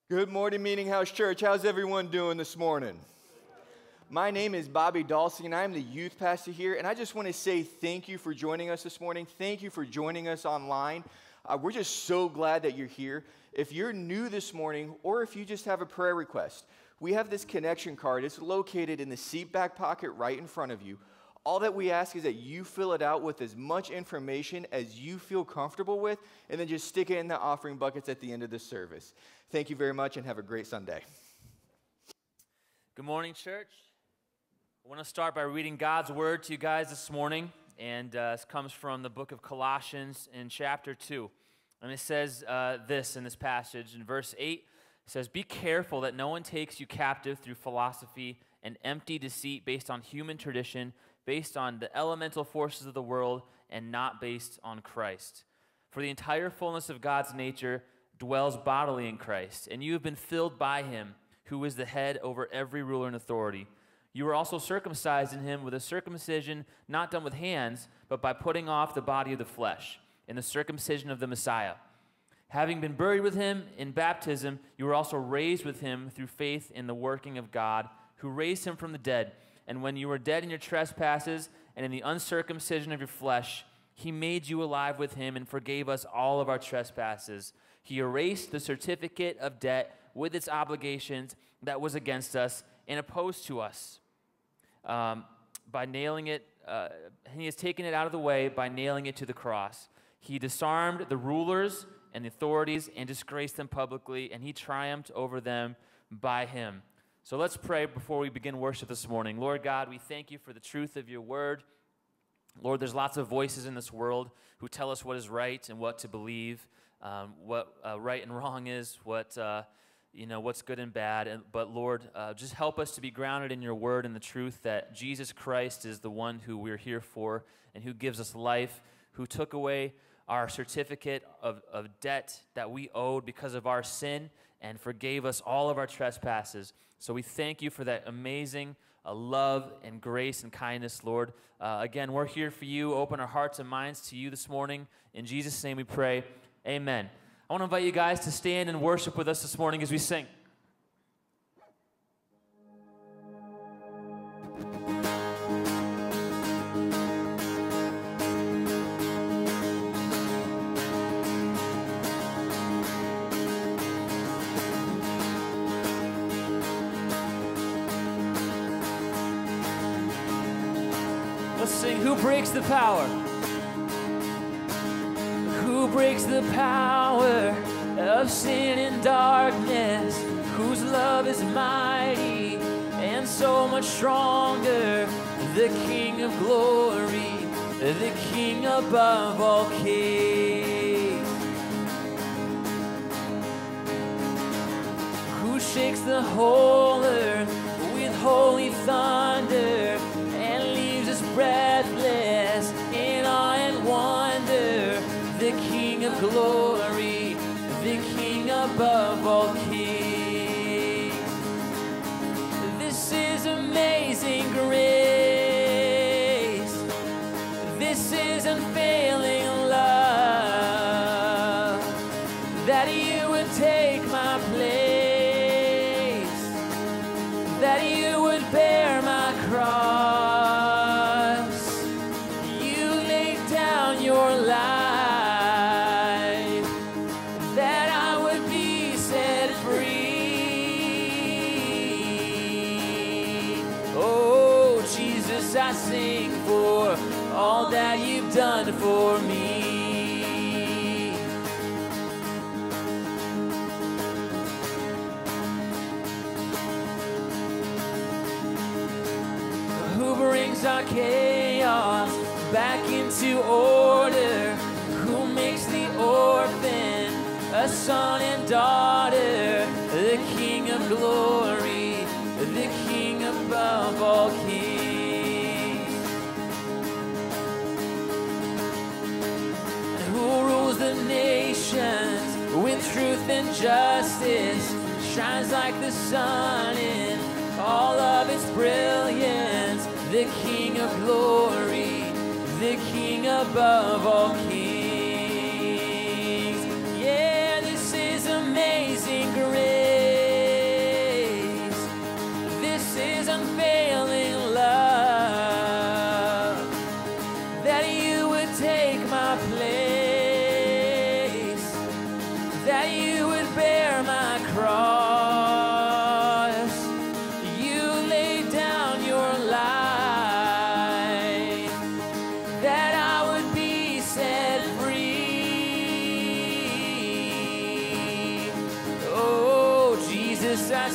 Good morning, Meeting House Church. How's everyone doing this morning? My name is Bobby Dalsey, and I'm the youth pastor here, and I just want to say thank you for joining us this morning. Thank you for joining us online. We're just so glad that you're here. If you're new this morning, or if you just have a prayer request, we have this connection card. It's located in the seat back pocket right in front of you. All that we ask is that you fill it out with as much information as you feel comfortable with, and then just stick it in the offering buckets at the end of the service. Thank you very much, and have a great Sunday. Good morning, church. I want to start by reading God's word to you guys this morning, and this comes from the book of Colossians in chapter 2. And it says this in this passage, in verse 8, it says, "Be careful that no one takes you captive through philosophy and empty deceit based on human tradition, based on the elemental forces of the world, and not based on Christ. For the entire fullness of God's nature dwells bodily in Christ, and you have been filled by him, who is the head over every ruler and authority. You were also circumcised in him with a circumcision not done with hands, but by putting off the body of the flesh, in the circumcision of the Messiah. Having been buried with him in baptism, you were also raised with him through faith in the working of God, who raised him from the dead. And when you were dead in your trespasses and in the uncircumcision of your flesh, he made you alive with him and forgave us all of our trespasses. He erased the certificate of debt with its obligations that was against us and opposed to us. By nailing it, he has taken it out of the way by nailing it to the cross. He disarmed the rulers and the authorities and disgraced them publicly, and he triumphed over them by him." So let's pray before we begin worship this morning. Lord God, we thank you for the truth of your word. Lord, there's lots of voices in this world who tell us what is right and what to believe, what right and wrong is, what's good and bad. But Lord, just help us to be grounded in your word and the truth that Jesus Christ is the one who we're here for and who gives us life, who took away our certificate of debt that we owed because of our sin and forgave us all of our trespasses. So we thank you for that amazing love and grace and kindness, Lord. Again, we're here for you. Open our hearts and minds to you this morning. In Jesus' name we pray, amen. I want to invite you guys to stand and worship with us this morning as we sing. Let's sing, "Who breaks the power? Who breaks the power of sin and darkness? Whose love is mighty and so much stronger? The King of glory, the King above all kings. Who shakes the whole earth with holy thunder and leaves us breathless in awe and wonder? The King of glory, the King above all kings. This is amazing grace. This is unfailing love, that you would take my place, that you would bear my cross. You laid down your life, I sing for all that you've done for me. Who brings our chaos back into order? Who makes the orphan a son and daughter? The King of glory, the King above all kings. The nations with truth and justice, shines like the sun in all of its brilliance. The King of glory, the King above all kings. Yeah, this is amazing grace.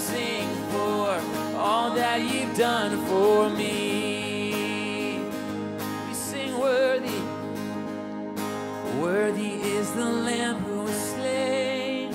sing for all that you've done for me. We sing worthy, worthy is the Lamb who was slain.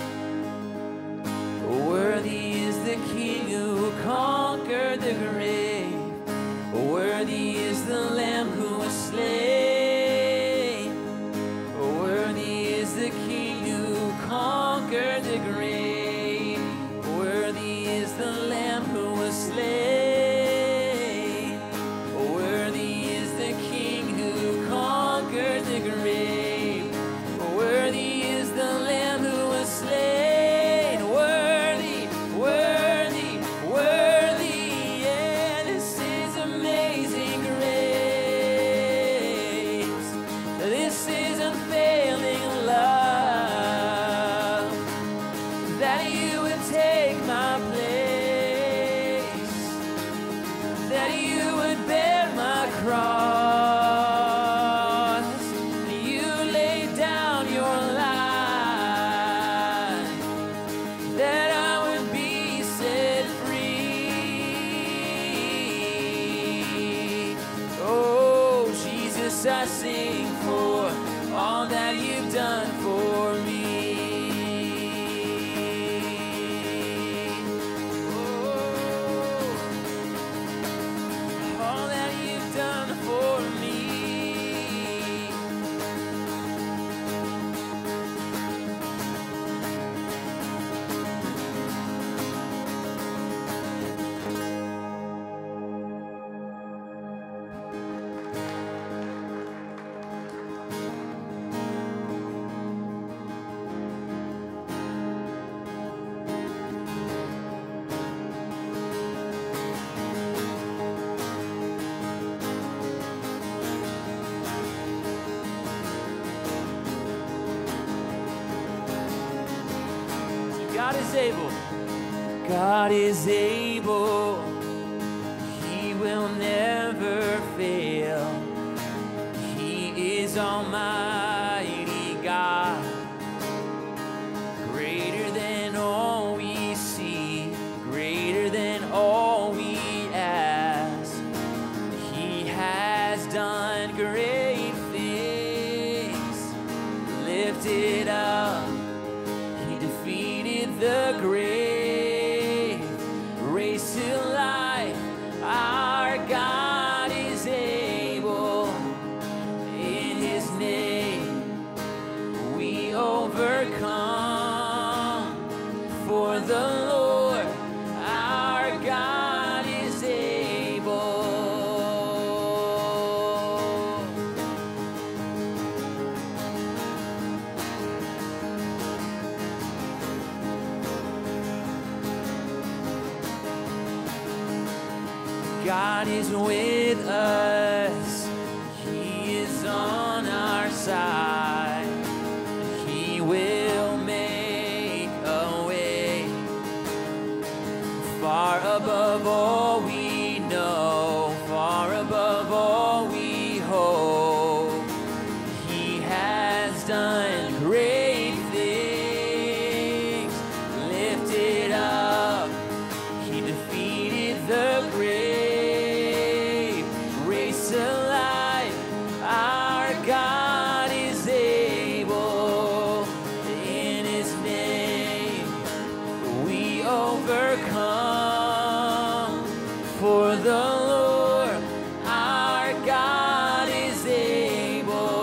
Worthy is the King who conquered the grave. Worthy is the Lamb who was slain. Worthy is the King who conquered the grave. Worthy is the Lamb who was slain. Worthy is the King who conquered the grave. Worthy is the Lamb who was slain. Worthy, worthy, worthy. Yeah, this is amazing grace. This is unfailing love. That you would take my place. That you would bear my cross. You laid down your life. That I would be set free. Oh, Jesus, I sing for all that you've done for me. Oh, all that you've done for me. God is able. God is able. He will never fail. He is Almighty God, greater than all we see, greater than all we ask. He has done great things. Lifted up, he defeated the grave, raised to life. Our God is able. In his name we overcome. For the Lord our God is able. God is with us. He is on our side. He will make a way far above all we know, far above all we hope. He has done great things. Lifted up, he defeated the grave, raised to life. Our God is able. In his name we overcome. For the Lord our God is able.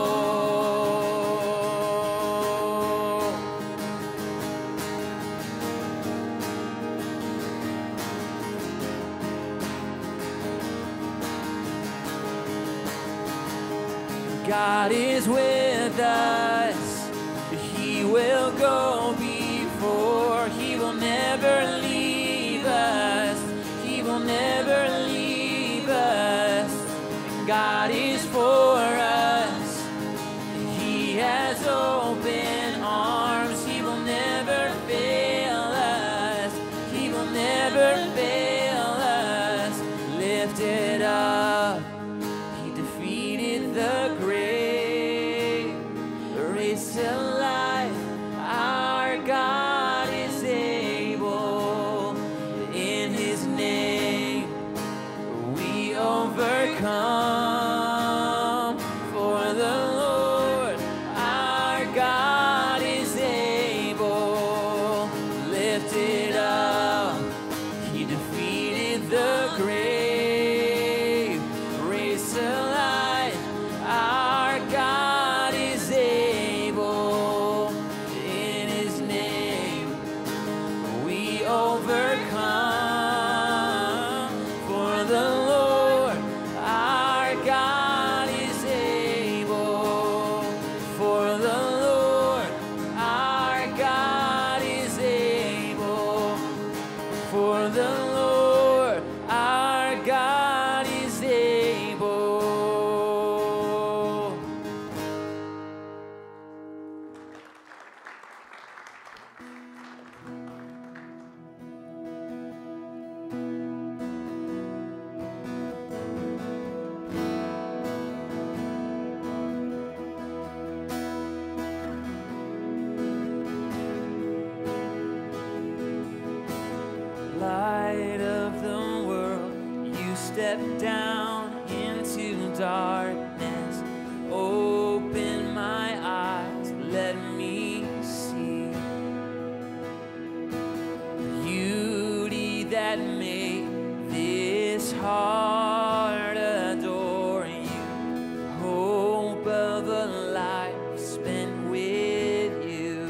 God is with us. He will go before. He will never leave us. He will never leave us. God is for us. He has open arms. He will never fail us. He will never fail us. Lifted up, he defeated the grave, raised to life. Our God is able. overcome, for the Lord our God is able. Lift it up, he defeated the grave, raised to life, our God is able. In his name we overcome, for the Lord our God is able. For the Lord our God is able. For the Lord our God is able. Light of the world, you step down into darkness. Open my eyes, let me see beauty that made this heart adore you. Hope of a life spent with you.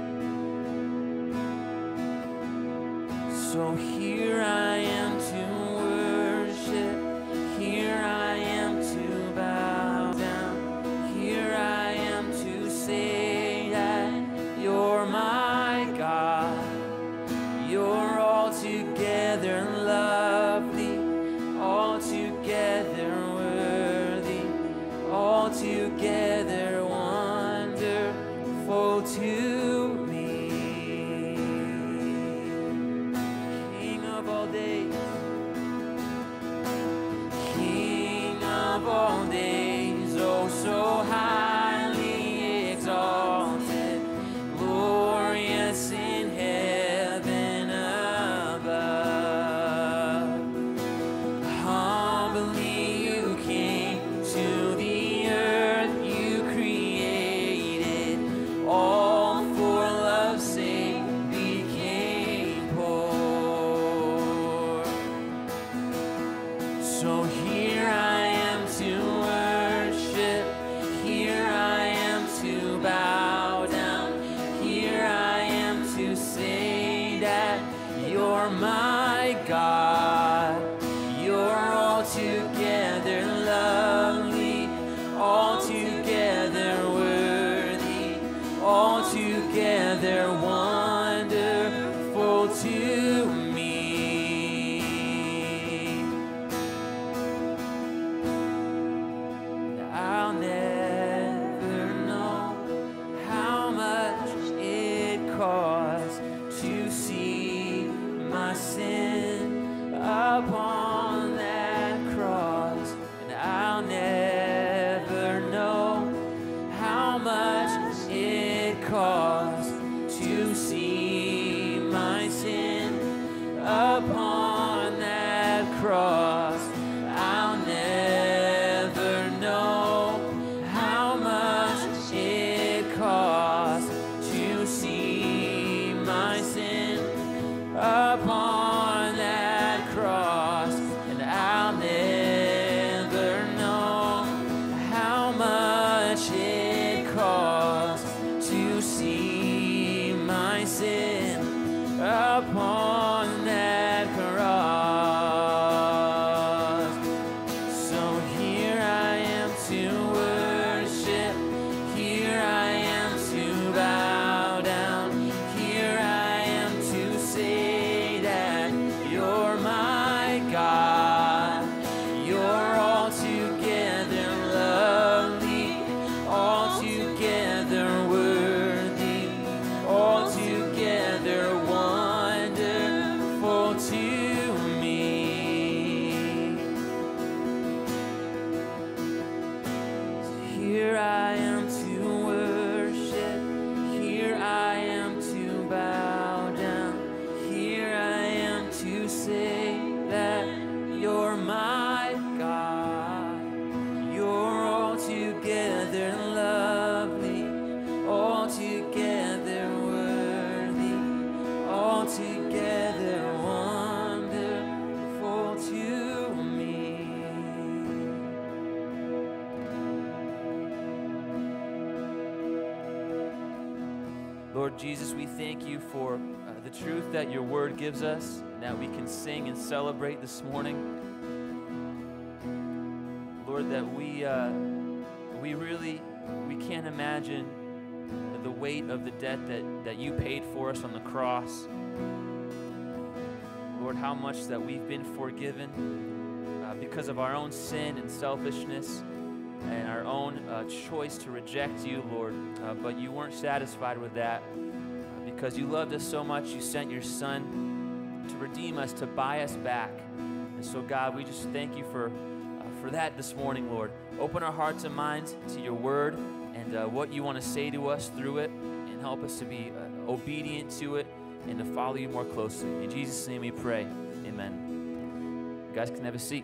So here I am to worship, here I am to bow down, here I am to say that you're my God. You're altogether lovely, altogether worthy, altogether wonderful to me. King of all days, King of all days, oh so highly exalted, glorious in heaven above. Humbly you came to the earth you created, all for love's sake became poor. So here I am to worship, here I am to bow down, here I am to say that you're my God. You're altogether lovely, altogether worthy, altogether wonderful to me. I'll never know how much it costs to see my sin upon that cross, and I'll never know how much it costs to see my sin upon that cross. I'll never know how much it costs to see my sin upon that cross, and I'll never know how much it costs to see my sin upon that cross. So here I am to worship, here I am to bow down, here I am to say that you're my God. You're altogether lovely, altogether worthy, altogether wonderful to me. Here I am to worship, here I am to bow down, here I am to say that you're my God. Lord Jesus, we thank you for the truth that your word gives us, and that we can sing and celebrate this morning. Lord, that we can't imagine the weight of the debt that you paid for us on the cross. Lord, how much that we've been forgiven because of our own sin and selfishness and our own choice to reject you, Lord. But you weren't satisfied with that. Because you loved us so much, you sent your Son to redeem us, to buy us back. And so, God, we just thank you for that this morning, Lord. Open our hearts and minds to your word and what you want to say to us through it, and help us to be obedient to it and to follow you more closely. In Jesus' name we pray. Amen. You guys can have a seat.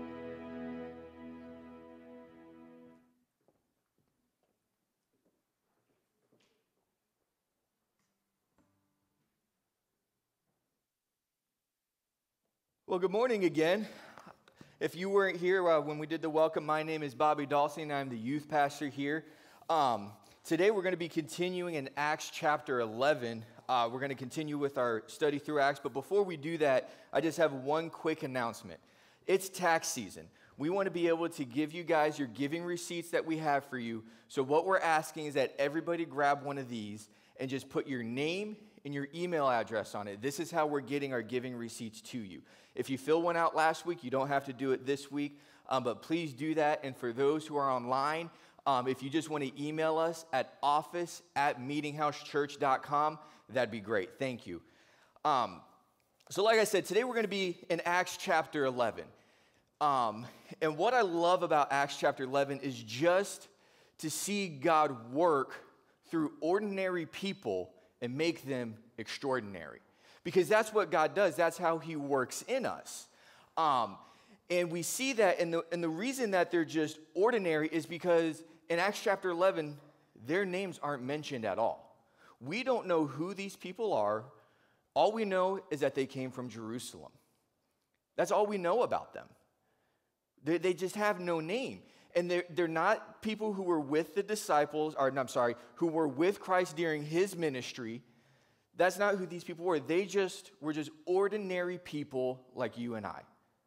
Well, good morning again. If you weren't here when we did the welcome, my name is Bobby Dawson, and I'm the youth pastor here. Today we're going to be continuing in Acts chapter 11. We're going to continue with our study through Acts, but before we do that, I just have one quick announcement. It's tax season. We want to be able to give you guys your giving receipts that we have for you. So what we're asking is that everybody grab one of these and just put your name and your email address on it. This is how we're getting our giving receipts to you. If you filled one out last week, you don't have to do it this week, but please do that. And for those who are online, if you just want to email us at office@meetinghousechurch.com, that'd be great. Thank you. So like I said, today we're going to be in Acts chapter 11. And what I love about Acts chapter 11 is just to see God work through ordinary people and make them extraordinary. Because that's what God does. That's how he works in us. And we see that, and the reason that they're just ordinary is because in Acts chapter 11, their names aren't mentioned at all. We don't know who these people are. All we know is that they came from Jerusalem. That's all we know about them. They just have no name. And they're not people who were with the disciples, who were with Christ during his ministry. That's not who these people were. They were just ordinary people like you and I.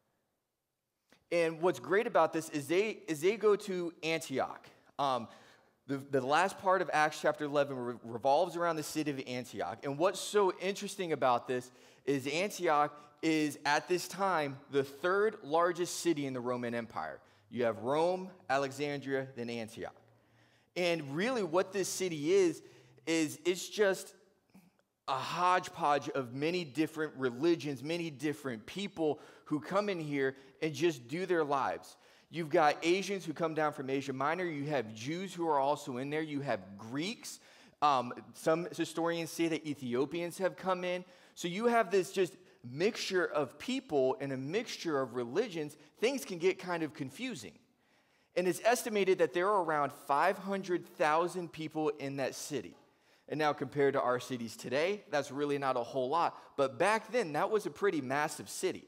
And what's great about this is they go to Antioch. The last part of Acts chapter 11 revolves around the city of Antioch. And what's so interesting about this is Antioch is, at this time, the third largest city in the Roman Empire. You have Rome, Alexandria, then Antioch. And really what this city is it's just a hodgepodge of many different religions, many different people who come in here and just do their lives. You've got Asians who come down from Asia Minor. You have Jews who are also in there. You have Greeks. Some historians say that Ethiopians have come in. So you have this just mixture of people and a mixture of religions. Things can get kind of confusing. And it's estimated that there are around 500,000 people in that city. And now compared to our cities today, that's really not a whole lot. But back then, that was a pretty massive city.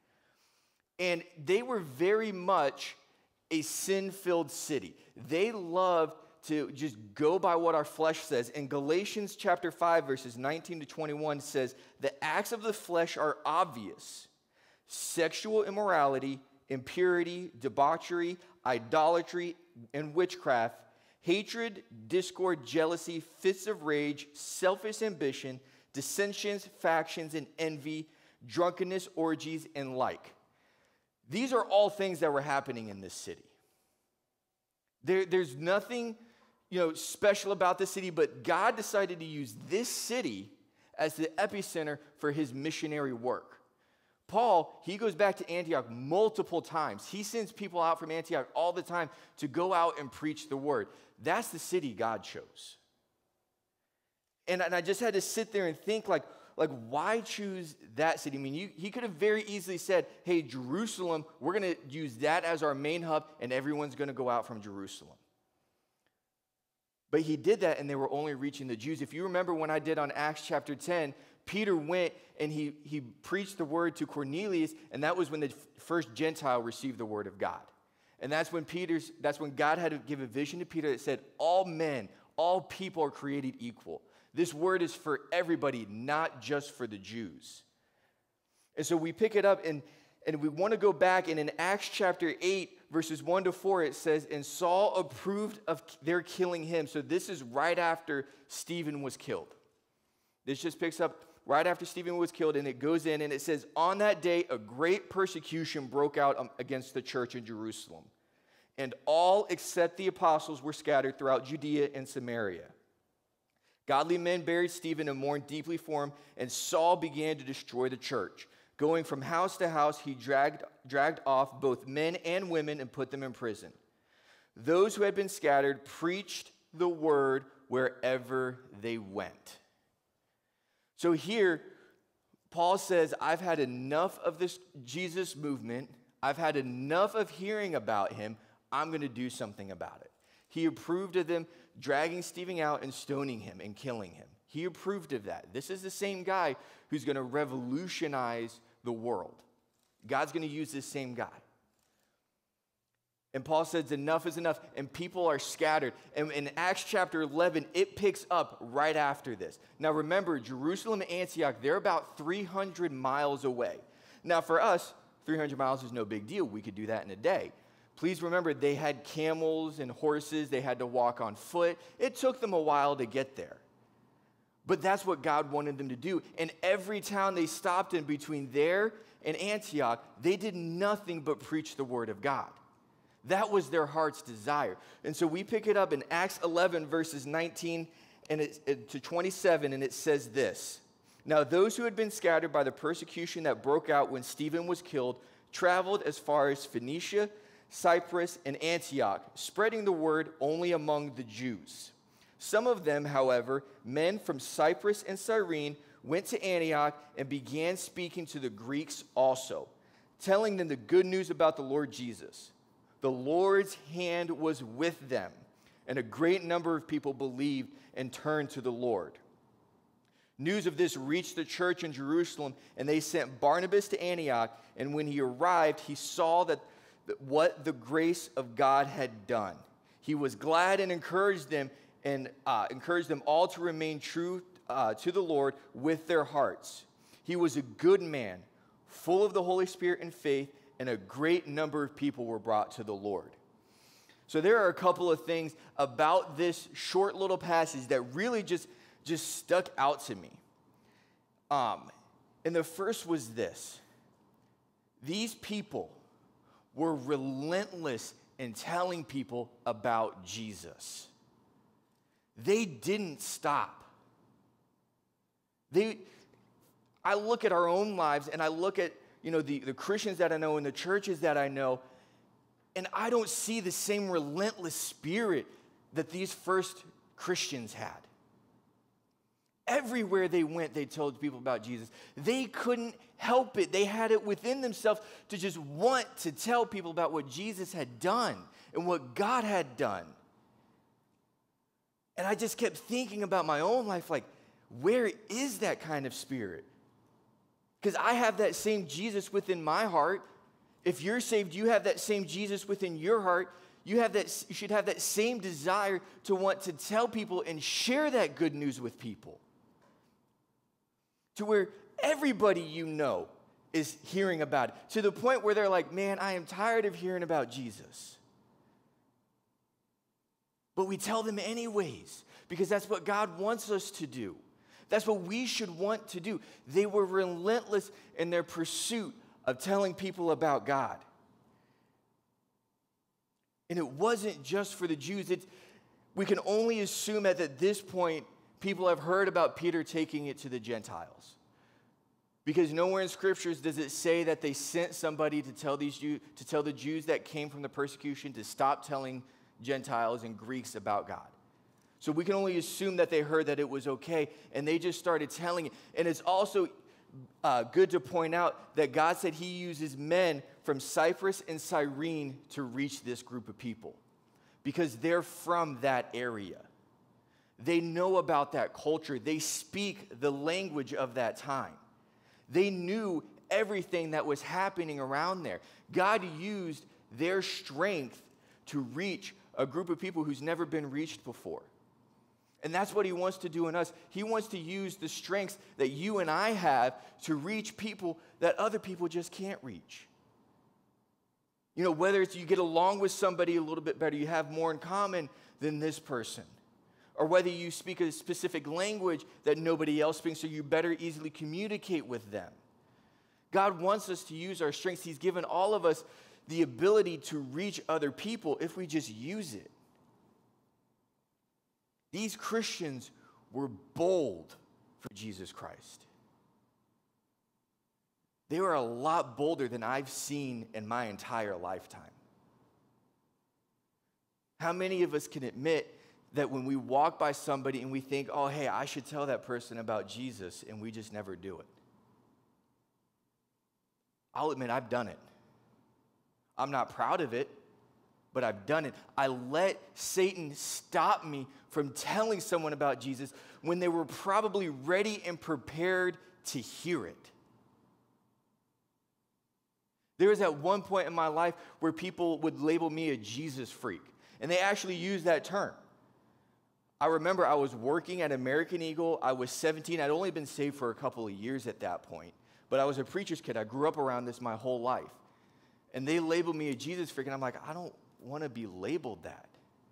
And they were very much a sin-filled city. They loved to just go by what our flesh says. In Galatians chapter 5, verses 19 to 21 says, the acts of the flesh are obvious: sexual immorality, impurity, debauchery, idolatry, and witchcraft, hatred, discord, jealousy, fits of rage, selfish ambition, dissensions, factions, and envy, drunkenness, orgies, and like. These are all things that were happening in this city. There's nothing, special about this city, but God decided to use this city as the epicenter for his missionary work. Paul, he goes back to Antioch multiple times. He sends people out from Antioch all the time to go out and preach the word. That's the city God chose. And I just had to sit there and think, like, why choose that city? I mean, he could have very easily said, hey, Jerusalem, we're going to use that as our main hub, and everyone's going to go out from Jerusalem. But he did that, and they were only reaching the Jews. If you remember when I did on Acts chapter 10, Peter went and he preached the word to Cornelius, and that was when the first Gentile received the word of God. And that's when God had to give a vision to Peter that said, all men, all people are created equal. This word is for everybody, not just for the Jews. And so we pick it up, and we want to go back, and in Acts chapter 8, verses 1 to 4, it says, and Saul approved of their killing him. So this is right after Stephen was killed. This just picks up right after Stephen was killed, and it goes in, and it says, on that day, a great persecution broke out against the church in Jerusalem. And all except the apostles were scattered throughout Judea and Samaria. Godly men buried Stephen and mourned deeply for him, and Saul began to destroy the church. Going from house to house, he dragged off both men and women and put them in prison. Those who had been scattered preached the word wherever they went. So here, Paul says, I've had enough of this Jesus movement. I've had enough of hearing about him. I'm going to do something about it. He approved of them dragging Stephen out and stoning him and killing him. He approved of that. This is the same guy who's going to revolutionize the world. God's going to use this same guy. And Paul says enough is enough, and people are scattered. And in Acts chapter 11, it picks up right after this. Now remember, Jerusalem and Antioch, they're about 300 miles away. Now for us, 300 miles is no big deal. We could do that in a day. Please remember, they had camels and horses. They had to walk on foot. It took them a while to get there. But that's what God wanted them to do. And every town they stopped in between there and Antioch, they did nothing but preach the word of God. That was their heart's desire. And so we pick it up in Acts 11, verses 19 to 27, and it says this. Now those who had been scattered by the persecution that broke out when Stephen was killed traveled as far as Phoenicia, Cyprus, and Antioch, spreading the word only among the Jews. Some of them, however, men from Cyprus and Cyrene, went to Antioch and began speaking to the Greeks also, telling them the good news about the Lord Jesus. The Lord's hand was with them, and a great number of people believed and turned to the Lord. News of this reached the church in Jerusalem, and they sent Barnabas to Antioch, and when he arrived, he saw that what the grace of God had done. He was glad and encouraged them all to remain true to the Lord with their hearts. He was a good man, full of the Holy Spirit and faith, and a great number of people were brought to the Lord. So there are a couple of things about this short little passage that really just stuck out to me. And the first was this. These people were relentless in telling people about Jesus. They didn't stop. I look at our own lives, and I look at the Christians that I know and the churches that I know, and I don't see the same relentless spirit that these first Christians had. Everywhere they went, they told people about Jesus. They couldn't help it. They had it within themselves to just want to tell people about what Jesus had done and what God had done. And I just kept thinking about my own life, like, where is that kind of spirit? Because I have that same Jesus within my heart. If you're saved, you have that same Jesus within your heart. You should have that same desire to want to tell people and share that good news with people. To where everybody you know is hearing about it. To the point where they're like, man, I am tired of hearing about Jesus. But we tell them anyways, because that's what God wants us to do. That's what we should want to do. They were relentless in their pursuit of telling people about God. And it wasn't just for the Jews. We can only assume that at this point, people have heard about Peter taking it to the Gentiles. Because nowhere in scriptures does it say that they sent somebody to tell the Jews that came from the persecution to stop telling Gentiles and Greeks about God. So we can only assume that they heard that it was okay, and they just started telling it. And it's also good to point out that God said he uses men from Cyprus and Cyrene to reach this group of people because they're from that area. They know about that culture. They speak the language of that time. They knew everything that was happening around there. God used their strength to reach a group of people who's never been reached before. And that's what he wants to do in us. He wants to use the strengths that you and I have to reach people that other people just can't reach. You know, whether it's you get along with somebody a little bit better, you have more in common than this person. Or whether you speak a specific language that nobody else speaks, so you better easily communicate with them. God wants us to use our strengths. He's given all of us the ability to reach other people if we just use it. These Christians were bold for Jesus Christ. They were a lot bolder than I've seen in my entire lifetime. How many of us can admit that when we walk by somebody and we think, oh, hey, I should tell that person about Jesus, and we just never do it? I'll admit I've done it. I'm not proud of it, but I've done it. I let Satan stop me from telling someone about Jesus when they were probably ready and prepared to hear it. There was at one point in my life where people would label me a Jesus freak, and they actually used that term. I remember I was working at American Eagle. I was 17. I'd only been saved for a couple of years at that point, but I was a preacher's kid. I grew up around this my whole life. And they labeled me a Jesus freak, and I'm like, I don't want to be labeled that.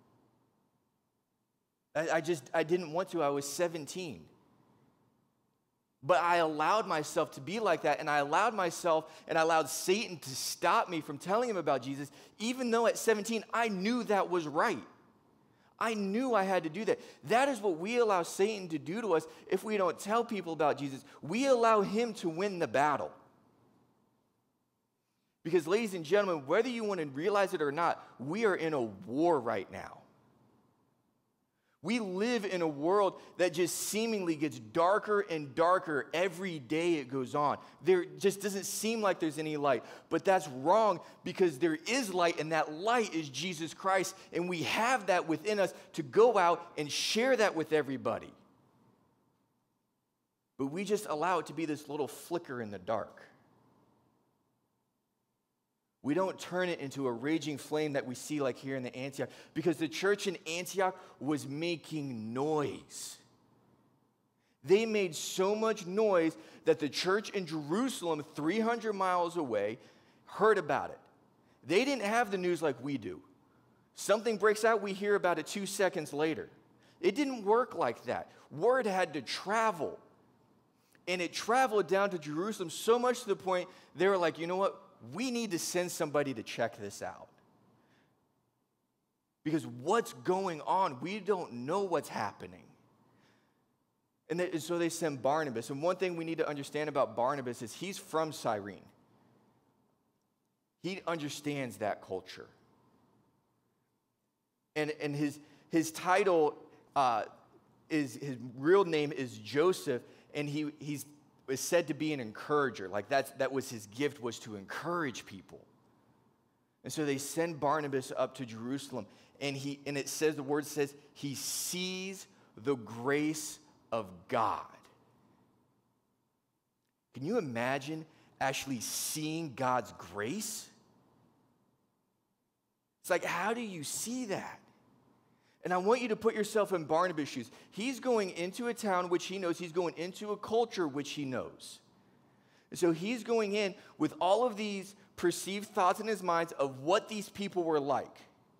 I didn't want to. I was 17. But I allowed myself to be like that, and I allowed Satan to stop me from telling him about Jesus, even though at 17, I knew that was right. I knew I had to do that. That is what we allow Satan to do to us if we don't tell people about Jesus. We allow him to win the battle. Because, ladies and gentlemen, whether you want to realize it or not, we are in a war right now. We live in a world that just seemingly gets darker and darker every day it goes on. There just doesn't seem like there's any light. But that's wrong, because there is light, and that light is Jesus Christ. And we have that within us to go out and share that with everybody. But we just allow it to be this little flicker in the dark. We don't turn it into a raging flame that we see like here in the Antioch, because the church in Antioch was making noise. They made so much noise that the church in Jerusalem, 300 miles away, heard about it. They didn't have the news like we do. Something breaks out, we hear about it 2 seconds later. It didn't work like that. Word had to travel. And it traveled down to Jerusalem so much to the point they were like, you know what? We need to send somebody to check this out. Because what's going on? We don't know what's happening. And so they send Barnabas. And one thing we need to understand about Barnabas is he's from Cyrene. He understands that culture. And his title his real name is Joseph, and he's is said to be an encourager. Like that was his gift, was to encourage people. And so they send Barnabas up to Jerusalem, and it says, the word says, he sees the grace of God. Can you imagine actually seeing God's grace? It's like, how do you see that? And I want you to put yourself in Barnabas' shoes. He's going into a town which he knows. He's going into a culture which he knows. And so he's going in with all of these perceived thoughts in his mind of what these people were like.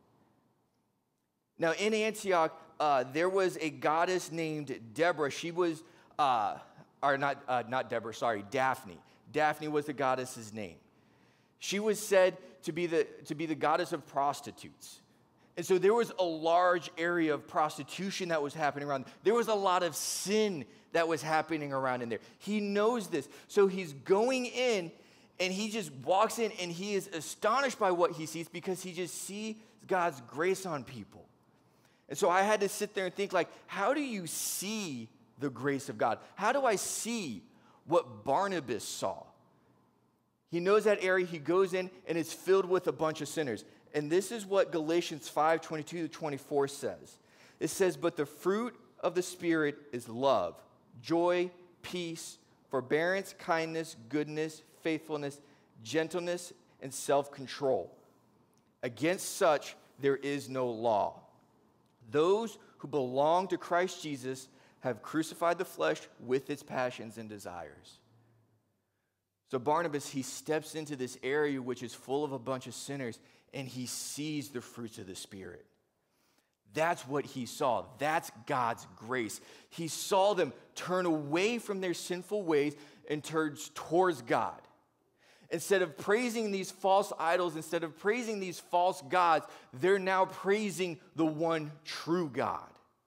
Now, in Antioch, there was a goddess named Deborah. She was, not Deborah, sorry, Daphne. Daphne was the goddess's name. She was said to be the goddess of prostitutes. And so there was a large area of prostitution that was happening around. There was a lot of sin that was happening around in there. He knows this. So he's going in, and he just walks in, and he is astonished by what he sees, because he just sees God's grace on people. And so I had to sit there and think, like, how do you see the grace of God? How do I see what Barnabas saw? He knows that area. He goes in, and it's filled with a bunch of sinners. And this is what Galatians 5:22-24 says. It says, but the fruit of the Spirit is love, joy, peace, forbearance, kindness, goodness, faithfulness, gentleness, and self-control. Against such there is no law. Those who belong to Christ Jesus have crucified the flesh with its passions and desires. So Barnabas, he steps into this area which is full of a bunch of sinners, and he sees the fruits of the Spirit. That's what he saw. That's God's grace. He saw them turn away from their sinful ways and turn towards God. Instead of praising these false idols, instead of praising these false gods, they're now praising the one true God.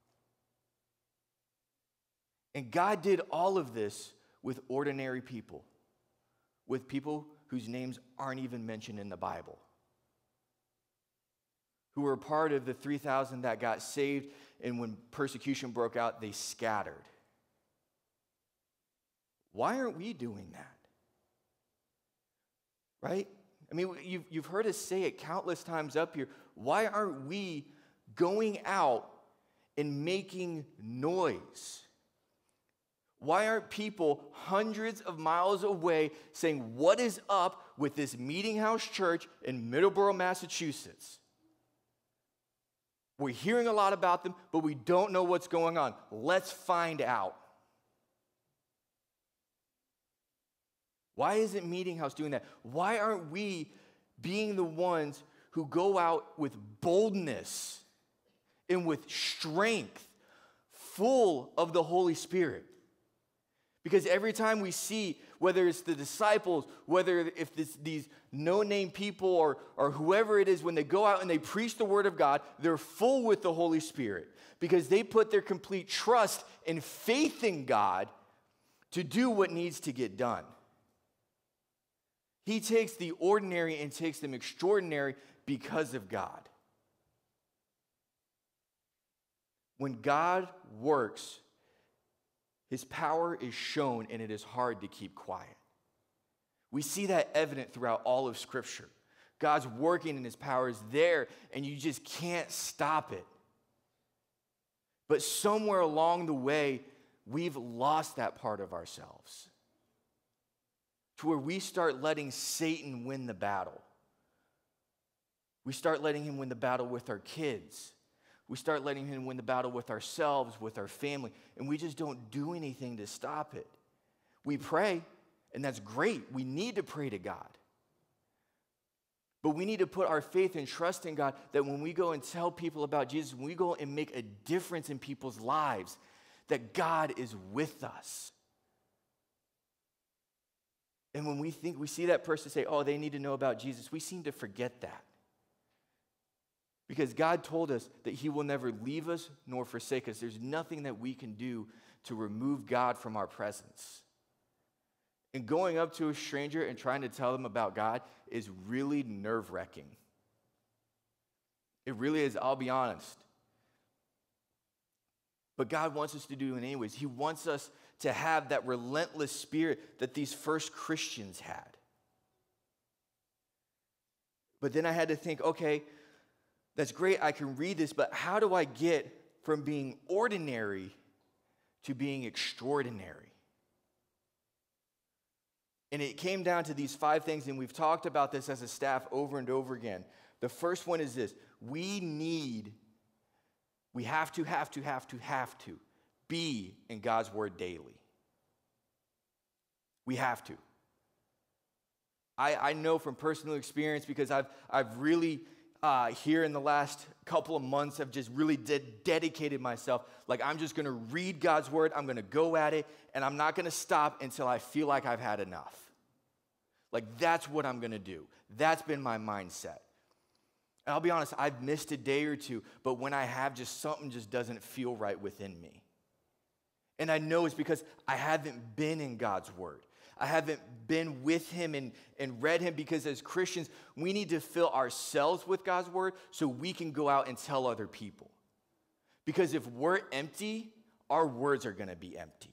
And God did all of this with ordinary people, with people whose names aren't even mentioned in the Bible, who were part of the 3,000 that got saved, and when persecution broke out, they scattered. Why aren't we doing that? Right? I mean, you've heard us say it countless times up here. Why aren't we going out and making noise? Why aren't people hundreds of miles away saying, what is up with this meeting house church in Middleborough, Massachusetts? We're hearing a lot about them, but we don't know what's going on. Let's find out. Why isn't Meeting House doing that? Why aren't we being the ones who go out with boldness and with strength, full of the Holy Spirit? Because every time we see, whether it's the disciples, whether if it's these no-name people or whoever it is, when they go out and they preach the word of God, they're full with the Holy Spirit because they put their complete trust and faith in God to do what needs to get done. He takes the ordinary and takes them extraordinary because of God. When God works, his power is shown, and it is hard to keep quiet. We see that evident throughout all of Scripture. God's working and his power is there, and you just can't stop it. But somewhere along the way, we've lost that part of ourselves, to where we start letting Satan win the battle. We start letting him win the battle with our kids. We start letting him win the battle with ourselves, with our family, and we just don't do anything to stop it. We pray, and that's great. We need to pray to God. But we need to put our faith and trust in God that when we go and tell people about Jesus, when we go and make a difference in people's lives, that God is with us. And when we see that person say, oh, they need to know about Jesus, we seem to forget that. Because God told us that he will never leave us nor forsake us. There's nothing that we can do to remove God from our presence. And going up to a stranger and trying to tell them about God is really nerve-wracking. It really is, I'll be honest. But God wants us to do it anyways. He wants us to have that relentless spirit that these first Christians had. But then I had to think, okay, that's great, I can read this, but how do I get from being ordinary to being extraordinary? And it came down to these 5 things, and we've talked about this as a staff over and over again. The first one is this: we have to be in God's word daily. We have to. I know from personal experience, because I've really here in the last couple of months have just really dedicated myself. Like, I'm just going to read God's word, I'm going to go at it, and I'm not going to stop until I feel like I've had enough. Like, that's what I'm going to do. That's been my mindset. And I'll be honest, I've missed a day or two, but when I have, just something just doesn't feel right within me. And I know it's because I haven't been in God's word. I haven't been with him and read him, because as Christians, we need to fill ourselves with God's word so we can go out and tell other people. Because if we're empty, our words are going to be empty.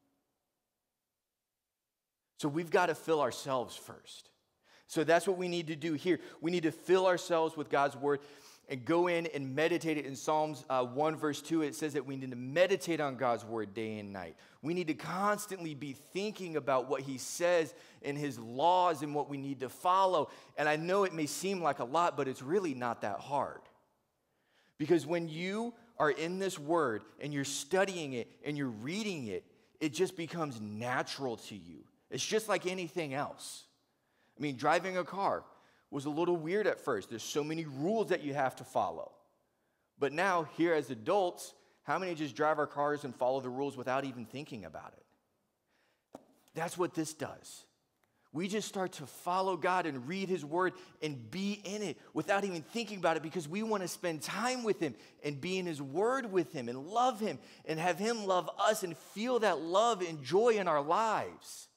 So we've got to fill ourselves first. So that's what we need to do here. We need to fill ourselves with God's word and go in and meditate it. In Psalms 1 verse 2, it says that we need to meditate on God's word day and night. We need to constantly be thinking about what he says in his laws and what we need to follow. And I know it may seem like a lot, but it's really not that hard. Because when you are in this word and you're studying it and you're reading it, it just becomes natural to you. It's just like anything else. I mean, driving a car was a little weird at first. There's so many rules that you have to follow. But now, here as adults, how many just drive our cars and follow the rules without even thinking about it? That's what this does. We just start to follow God and read his word and be in it without even thinking about it because we want to spend time with him and be in his word with him and love him and have him love us and feel that love and joy in our lives.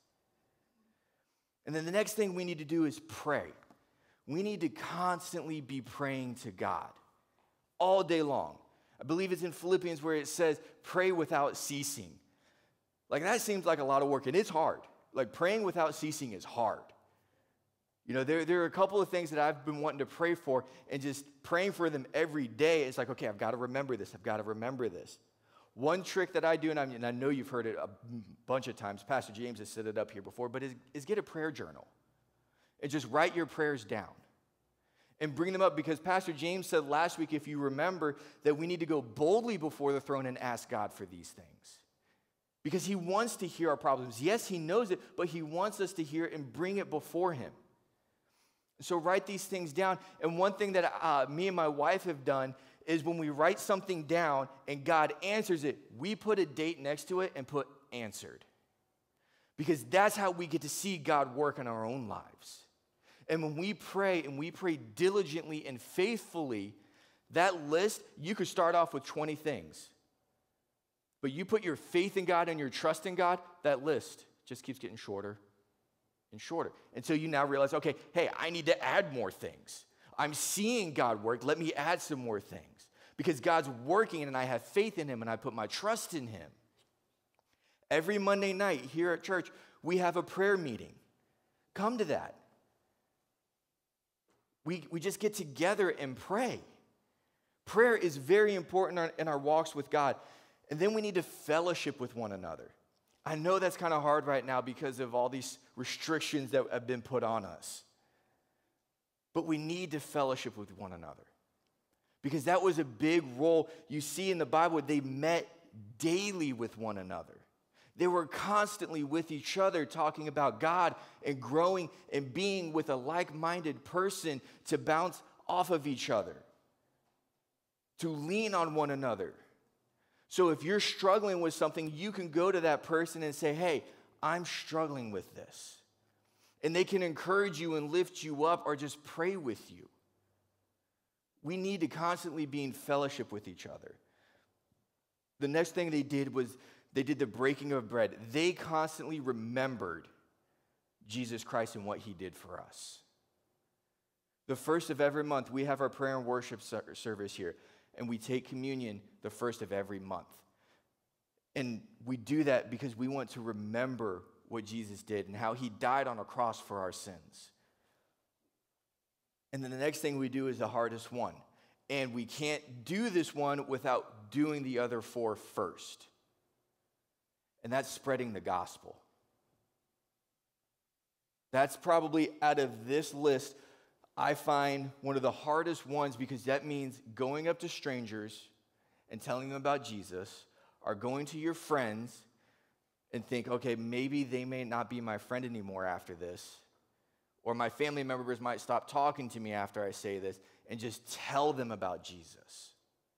And then the next thing we need to do is pray. We need to constantly be praying to God all day long. I believe it's in Philippians where it says, pray without ceasing. Like that seems like a lot of work, and it's hard. Like praying without ceasing is hard. You know, there are a couple of things that I've been wanting to pray for, and just praying for them every day, it's like, okay, I've got to remember this. I've got to remember this. One trick that I do, and I know you've heard it a bunch of times, Pastor James has set it up here before, but is get a prayer journal and just write your prayers down and bring them up, because Pastor James said last week, if you remember, that we need to go boldly before the throne and ask God for these things. Because he wants to hear our problems. Yes, he knows it, but he wants us to hear it and bring it before him. So write these things down. And one thing that me and my wife have done is when we write something down and God answers it, we put a date next to it and put answered. Because that's how we get to see God work in our own lives. And when we pray, and we pray diligently and faithfully, that list, you could start off with 20 things. But you put your faith in God and your trust in God, that list just keeps getting shorter and shorter. Until you now realize, okay, hey, I need to add more things. I'm seeing God work. Let me add some more things. Because God's working and I have faith in him and I put my trust in him. Every Monday night here at church, we have a prayer meeting. Come to that. We just get together and pray. Prayer is very important in our walks with God. And then we need to fellowship with one another. I know that's kind of hard right now because of all these restrictions that have been put on us. But we need to fellowship with one another. Because that was a big role. You see in the Bible, they met daily with one another. They were constantly with each other talking about God and growing and being with a like-minded person to bounce off of each other, to lean on one another. So if you're struggling with something, you can go to that person and say, hey, I'm struggling with this. And they can encourage you and lift you up or just pray with you. We need to constantly be in fellowship with each other. The next thing they did was they did the breaking of bread. They constantly remembered Jesus Christ and what he did for us. The first of every month, we have our prayer and worship service here. And we take communion the first of every month. And we do that because we want to remember what Jesus did and how he died on a cross for our sins. And then the next thing we do is the hardest one. And we can't do this one without doing the other four first. And that's spreading the gospel. That's probably out of this list, I find one of the hardest ones, because that means going up to strangers and telling them about Jesus, or going to your friends and think, okay, maybe they may not be my friend anymore after this, or my family members might stop talking to me after I say this, and just tell them about Jesus.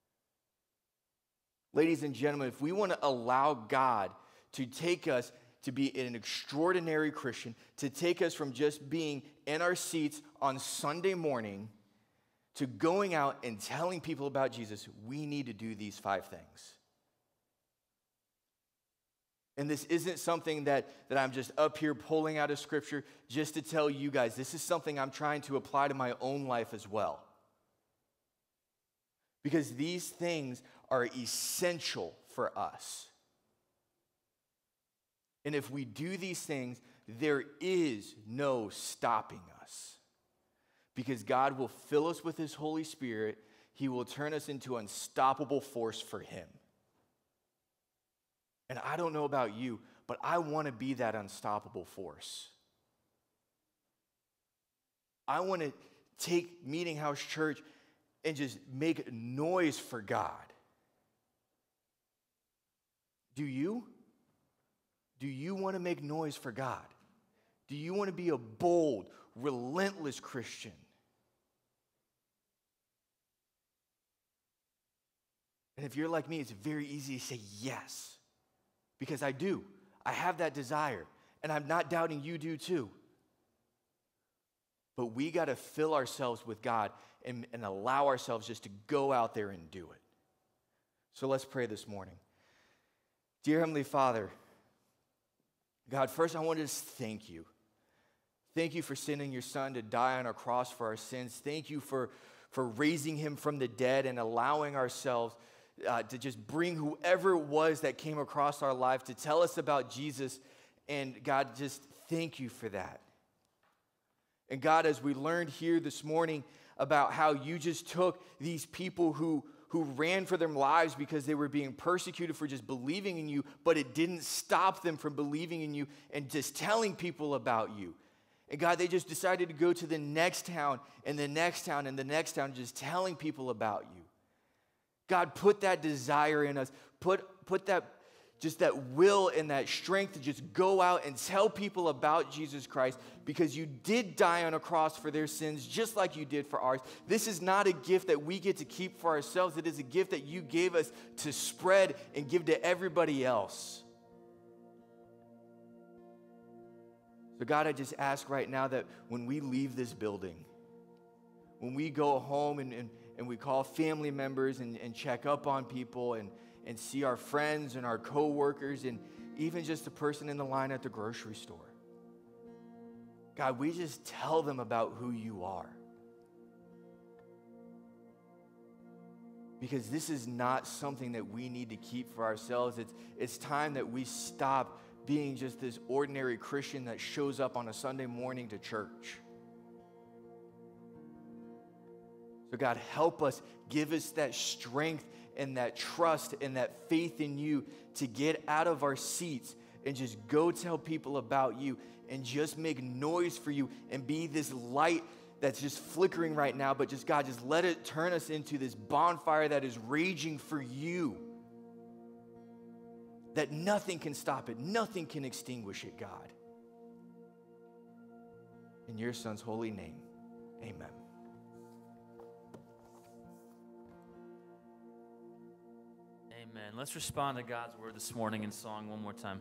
Ladies and gentlemen, if we want to allow God to take us to be an extraordinary Christian, to take us from just being in our seats on Sunday morning to going out and telling people about Jesus, we need to do these 5 things. And this isn't something that I'm just up here pulling out of Scripture just to tell you guys. This is something I'm trying to apply to my own life as well. Because these things are essential for us. And if we do these things, there is no stopping us. Because God will fill us with his Holy Spirit. He will turn us into an unstoppable force for him. And I don't know about you, but I want to be that unstoppable force. I want to take Meeting House Church and just make noise for God. Do you? Do you want to make noise for God? Do you want to be a bold, relentless Christian? And if you're like me, it's very easy to say yes, because I do. I have that desire, and I'm not doubting you do too. But we got to fill ourselves with God and allow ourselves just to go out there and do it. So let's pray this morning. Dear Heavenly Father, God, first I want to just thank you. Thank you for sending your Son to die on a cross for our sins. Thank you for raising him from the dead and allowing ourselves to just bring whoever it was that came across our life to tell us about Jesus. And God, just thank you for that. And God, as we learned here this morning about how you just took these people who ran for their lives because they were being persecuted for just believing in you, but it didn't stop them from believing in you and just telling people about you. And God, they just decided to go to the next town and the next town and the next town, just telling people about you. God, put that desire in us. Put that just that will and that strength to just go out and tell people about Jesus Christ, because you did die on a cross for their sins just like you did for ours. This is not a gift that we get to keep for ourselves. It is a gift that you gave us to spread and give to everybody else. So God, I just ask right now that when we leave this building, when we go home and we call family members and check up on people and see our friends and our co-workers and even just the person in the line at the grocery store, God, we just tell them about who you are. Because this is not something that we need to keep for ourselves. It's time that we stop being just this ordinary Christian that shows up on a Sunday morning to church. So God, help us, give us that strength and that trust and that faith in you to get out of our seats and just go tell people about you and just make noise for you and be this light that's just flickering right now, but just God, just let it turn us into this bonfire that is raging for you, that nothing can stop it, nothing can extinguish it, God. In your Son's holy name, amen. Amen. Let's respond to God's word this morning in song one more time.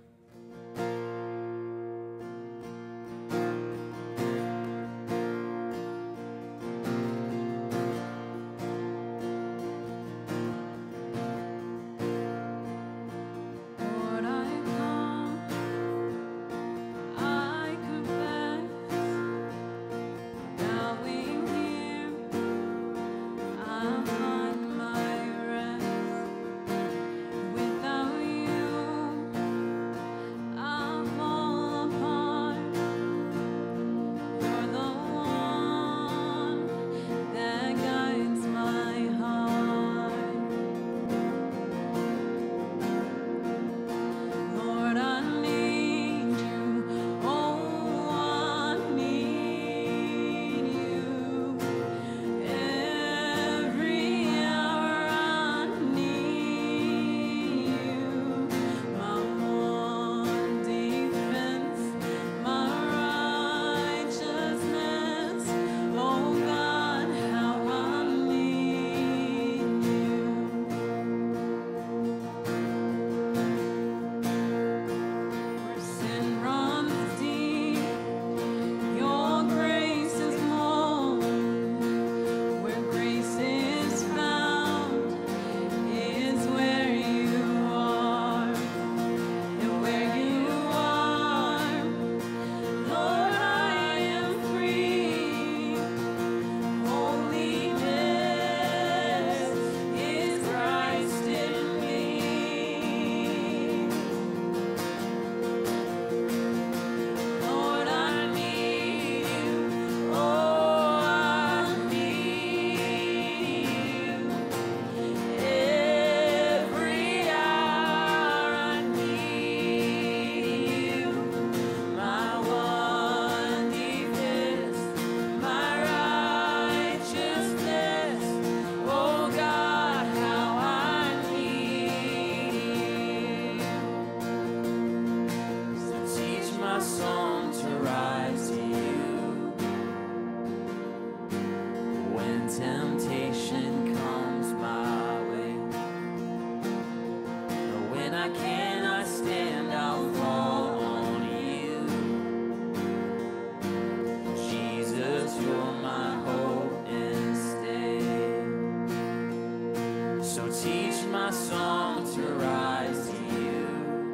my song to rise to you.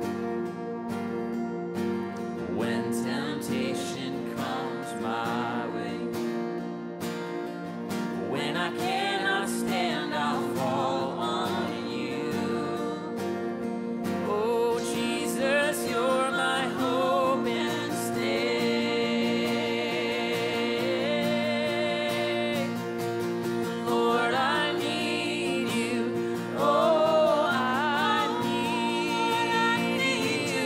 When temptation comes my way, when I cannot stand, I'll fall on you. Oh, Jesus, you're my hope and stay. Lord, I need you. Oh, I need you.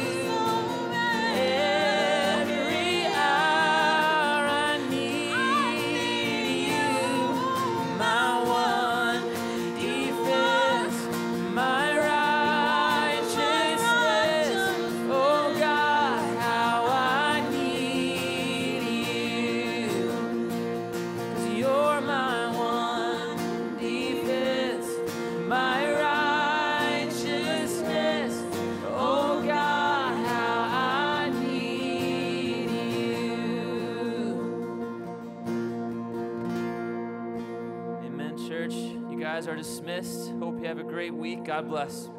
Every hour I need you. My one defense, my righteousness. Oh God, how I need you. 'Cause you're my one defense, my righteousness. Oh God, how I need you. Amen, church. You guys are dismissed. Hope you have a great week. God bless.